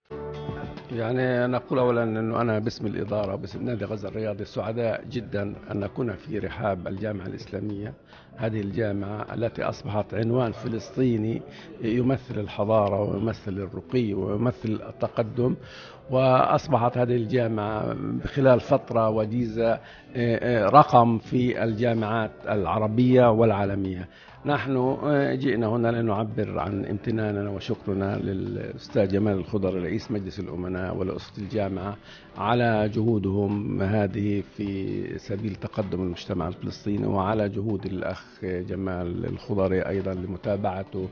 يعني نقول أولا أنه أنا باسم الإدارة باسم نادي غزة الرياضي سعداء جدا أن نكون في رحاب الجامعة الإسلامية. هذه الجامعة التي أصبحت عنوان فلسطيني يمثل الحضارة ويمثل الرقي ويمثل التقدم. وأصبحت هذه الجامعة خلال فترة وجيزة رقم في الجامعات العربية والعالمية. نحن جئنا هنا لنعبر عن امتناننا وشكرنا للأستاذ جمال الخضر رئيس مجلس الأمناء ولأسرة الجامعة على جهودهم هذه في سبيل تقدم المجتمع الفلسطيني، وعلى جهود الأخ جمال الخضري أيضا لمتابعته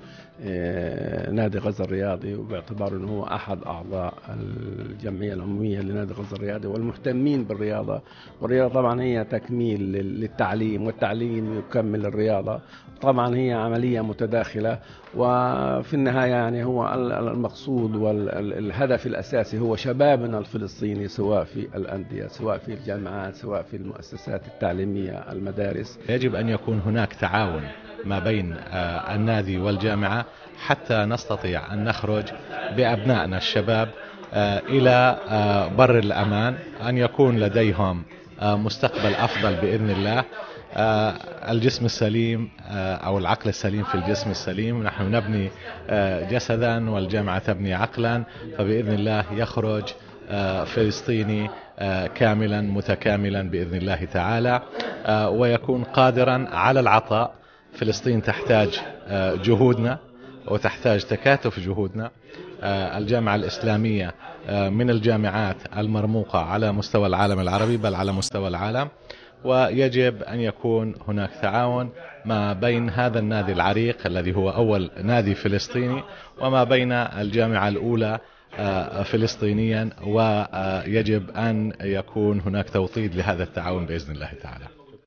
نادي غزة الرياضي، وباعتباره أنه هو أحد أعضاء الجمعية العمومية لنادي غزة الرياضي والمهتمين بالرياضة. والرياضة طبعا هي تكميل للتعليم، والتعليم يكمل الرياضة. طبعا هي عملية متداخلة، وفي النهاية يعني هو المقصود والهدف الأساسي هو شبابنا الفلسطيني، سواء في الأندية سواء في الجامعات سواء في المؤسسات التعليمية المدارس. يجب أن يكون هناك تعاون ما بين النادي والجامعة حتى نستطيع أن نخرج بأبنائنا الشباب إلى بر الأمان، أن يكون لديهم مستقبل أفضل بإذن الله. الجسم السليم أو العقل السليم في الجسم السليم. نحن نبني جسدا والجامعة تبني عقلا، فبإذن الله يخرج فلسطيني كاملا متكاملا بإذن الله تعالى، ويكون قادرا على العطاء. فلسطين تحتاج جهودنا وتحتاج تكاتف جهودنا. الجامعة الإسلامية من الجامعات المرموقة على مستوى العالم العربي بل على مستوى العالم، ويجب أن يكون هناك تعاون ما بين هذا النادي العريق الذي هو أول نادي فلسطيني وما بين الجامعة الأولى فلسطينيا، ويجب أن يكون هناك توطيد لهذا التعاون بإذن الله تعالى.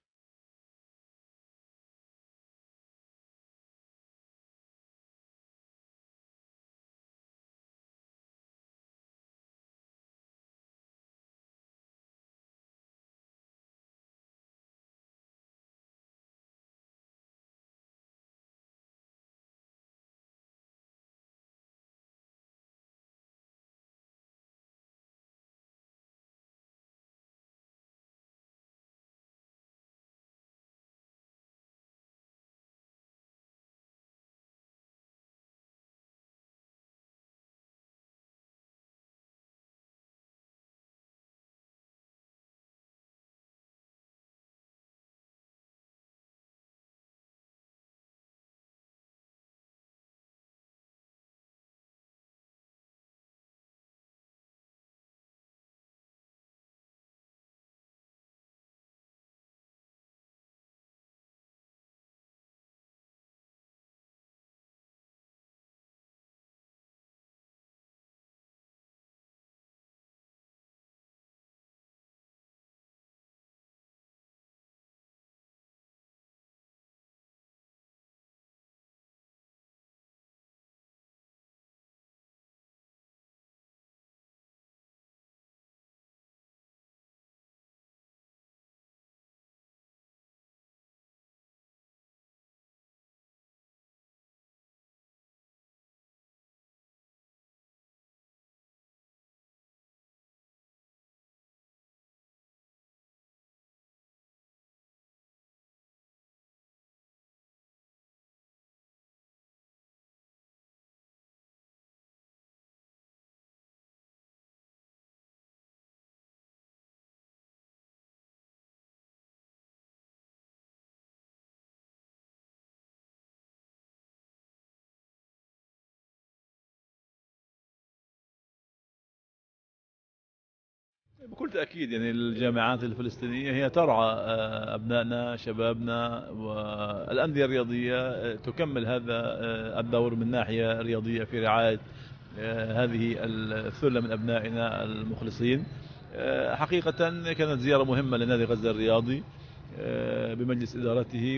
بكل تأكيد يعني الجامعات الفلسطينية هي ترعى أبنائنا شبابنا، والأندية الرياضية تكمل هذا الدور من ناحية رياضية في رعاية هذه الثلة من أبنائنا المخلصين. حقيقة كانت زيارة مهمة لنادي غزة الرياضي بمجلس إدارته،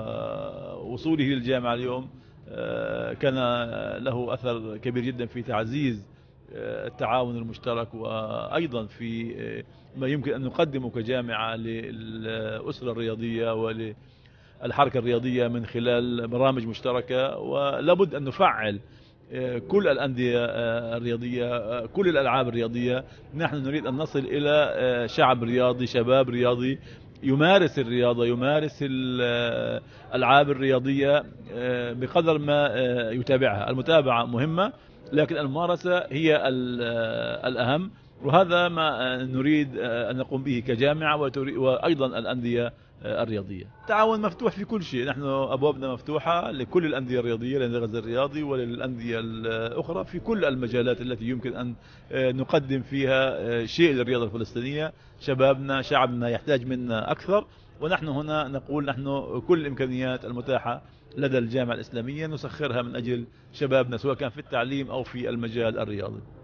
ووصوله للجامعة اليوم كان له أثر كبير جدا في تعزيز التعاون المشترك، وأيضا في ما يمكن أن نقدمه كجامعة للأسرة الرياضية وللحركة الرياضية من خلال برامج مشتركة. ولابد أن نفعل كل الأندية الرياضية، كل الألعاب الرياضية. نحن نريد أن نصل إلى شعب رياضي، شباب رياضي يمارس الرياضة، يمارس الألعاب الرياضية بقدر ما يتابعها. المتابعة مهمة، لكن الممارسة هي الأهم، وهذا ما نريد أن نقوم به كجامعة وأيضا الأندية الرياضية. التعاون مفتوح في كل شيء، نحن أبوابنا مفتوحة لكل الأندية الرياضية، لنادي غزة الرياضي وللأندية الأخرى في كل المجالات التي يمكن أن نقدم فيها شيء للرياضة الفلسطينية. شبابنا، شعبنا يحتاج منا أكثر، ونحن هنا نقول نحن كل الإمكانيات المتاحة لدى الجامعة الإسلامية نسخرها من أجل شبابنا، سواء كان في التعليم أو في المجال الرياضي.